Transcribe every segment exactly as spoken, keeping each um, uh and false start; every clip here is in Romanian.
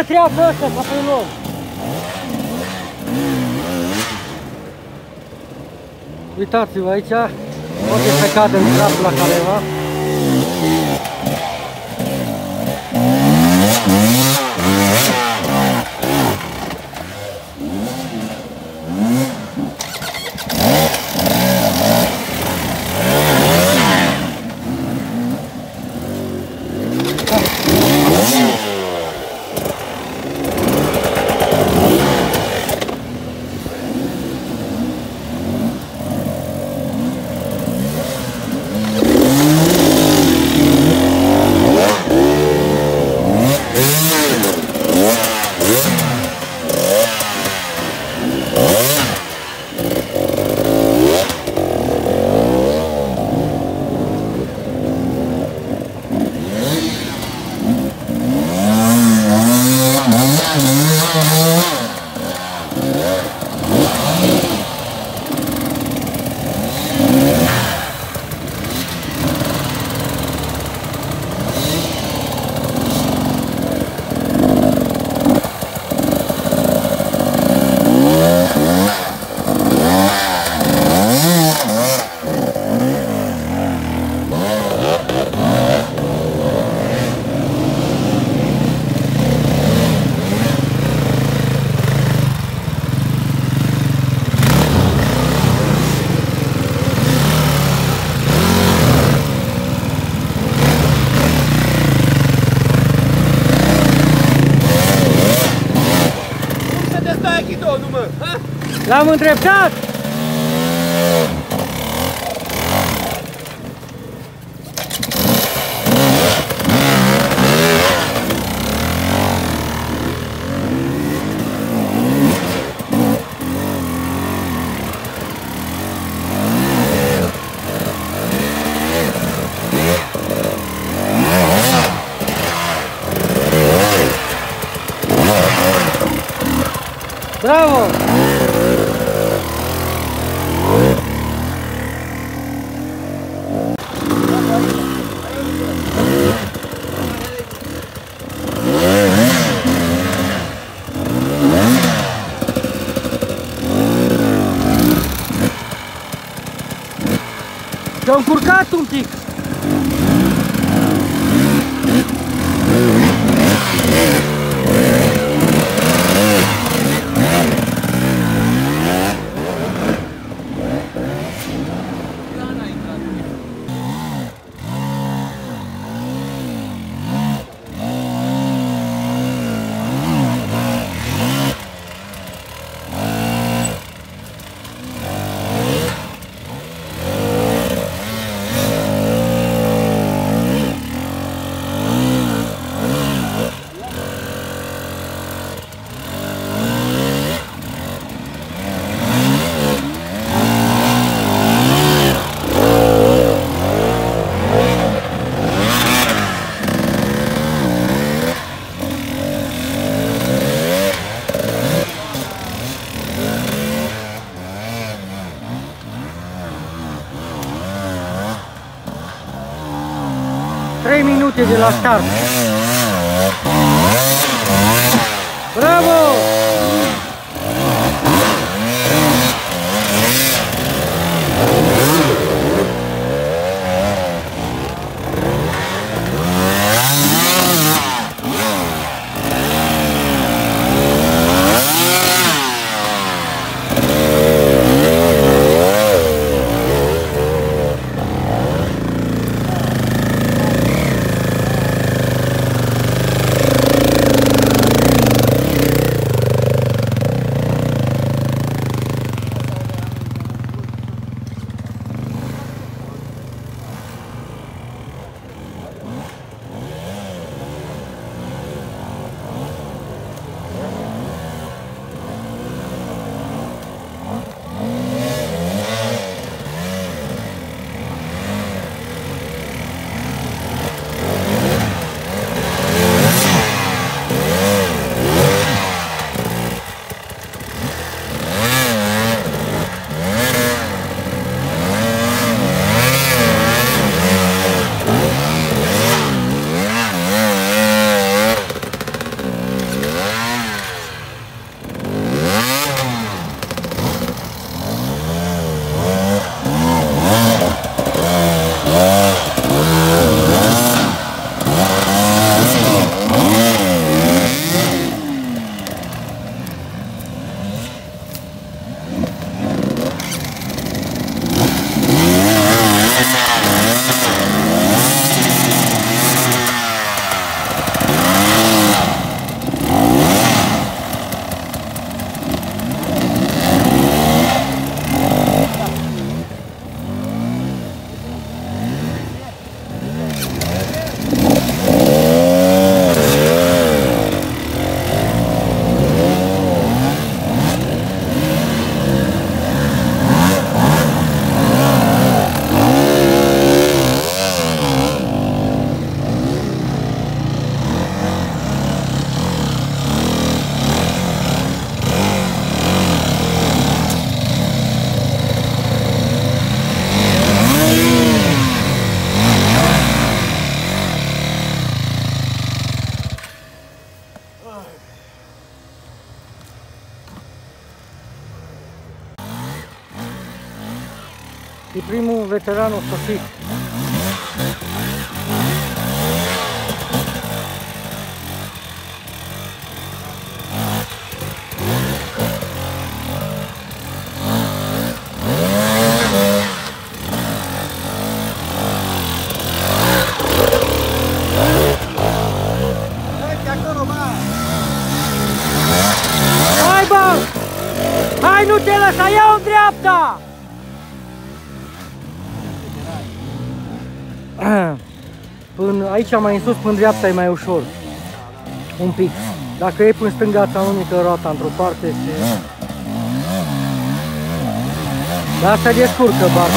treacă ăștia să pe loc. Uitați-vă aici, poate să cadă în capul la careva. L-am îndreptat! Bravo! S-a încurcat un pic. trei minute de la start. Bravo! E primul veteran sosit. Hai, bă! Hai, nu te lăsa, ia-o în dreapta! Până aici mai în sus, până în dreapta e mai ușor. Un pic. Dacă e până stânga, ți alunecă roata într-o parte și... Dar asta descurcă, bar.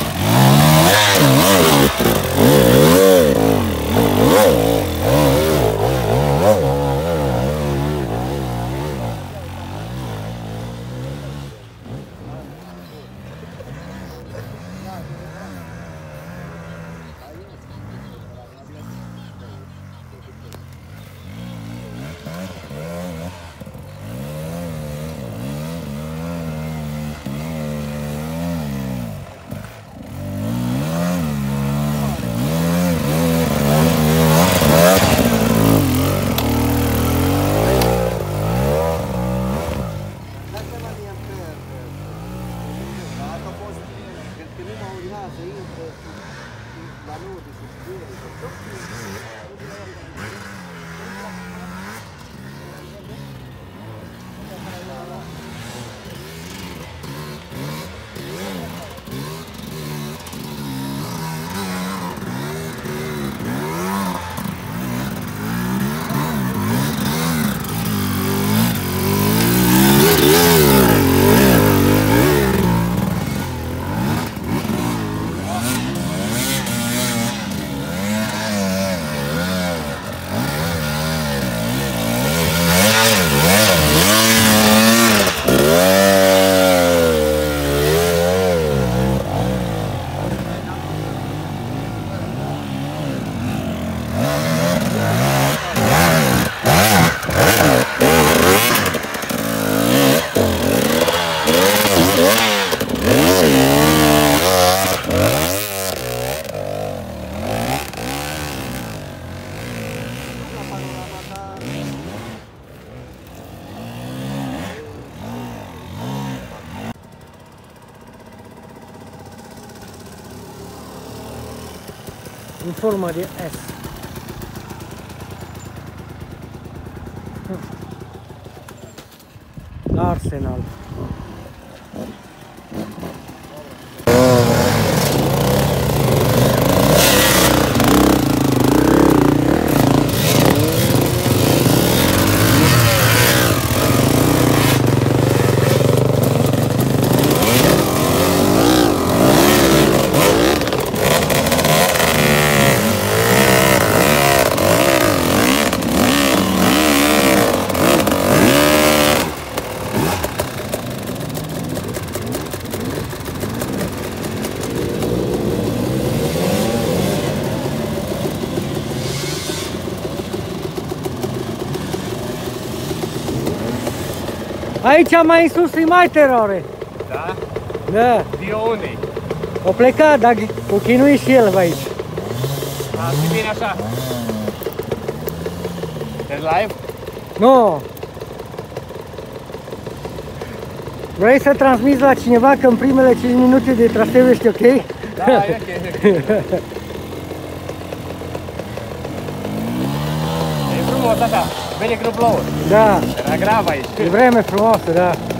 În formă de S. Arsenal. Aici mai în sus e mai teroare. Da? Da. De unde? O plecat, dar o chinui și el aici. A, și bine așa. Ești live? Nu. Vrei să transmiți la cineva că în primele cinci minute de traseu ești ok? Da, e ok. E frumos așa, vede că nu plouă. Da. Era grav aici. E vreme frumoasă, da.